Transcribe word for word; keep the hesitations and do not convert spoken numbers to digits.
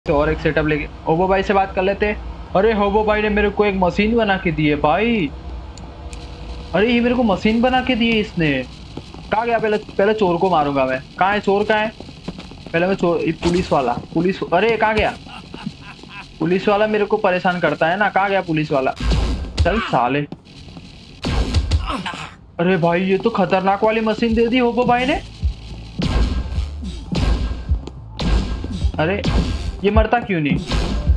तो और एक सेटअप लेके होबो भाई से बात कर लेते हैं। अरे होबो भाई ने मेरे को एक मशीन बना के दी है भाई। अरे ये मेरे को मशीन बना के दी है इसने। कहाँ गया? पहले पहले चोर को मारूंगा मैं। कहाँ है चोर? कहाँ है? पहले मैं चोर, ये पुलिस वाला, पुलिस, अरे कहाँ गया? पुलिस वाला मेरे को परेशान करता है ना। कहाँ गया पुलिस वाला? चल साले। अरे भाई ये तो खतरनाक वाली मशीन दे दी होबो भाई ने। अरे ये मरता क्यों नहीं?